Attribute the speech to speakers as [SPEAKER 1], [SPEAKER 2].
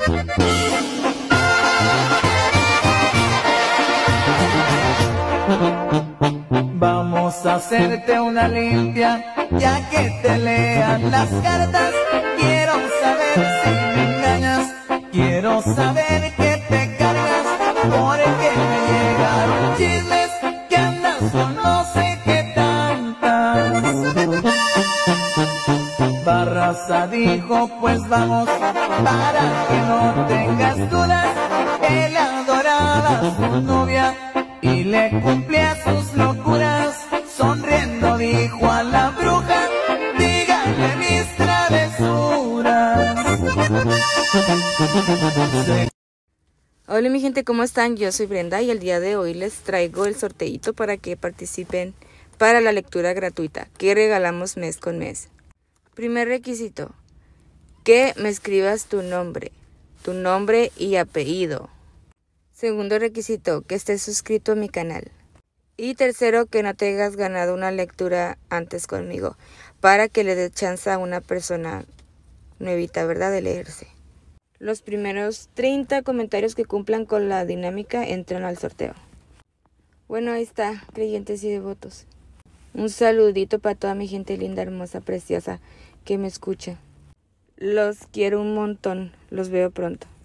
[SPEAKER 1] Vamos a hacerte una limpia, ya que te lean las cartas. Quiero saber si me engañas, quiero saber que te cargas, porque me llegaron chismes que andas con no sé qué tantas. Barraza dijo, pues vamos, para que no tengas dudas. Él adoraba a su novia y le cumplía sus locuras. Sonriendo dijo a la bruja, dígale mis travesuras.
[SPEAKER 2] Hola mi gente, ¿cómo están? Yo soy Brenda y el día de hoy les traigo el sorteito para que participen para la lectura gratuita que regalamos mes con mes. Primer requisito, que me escribas tu nombre y apellido. Segundo requisito, que estés suscrito a mi canal. Y tercero, que no te hayas ganado una lectura antes conmigo, para que le dé chance a una persona nuevita, ¿verdad?, de leerse. Los primeros 30 comentarios que cumplan con la dinámica entran al sorteo. Bueno, ahí está, creyentes y devotos. Un saludito para toda mi gente linda, hermosa, preciosa que me escucha. Los quiero un montón, los veo pronto.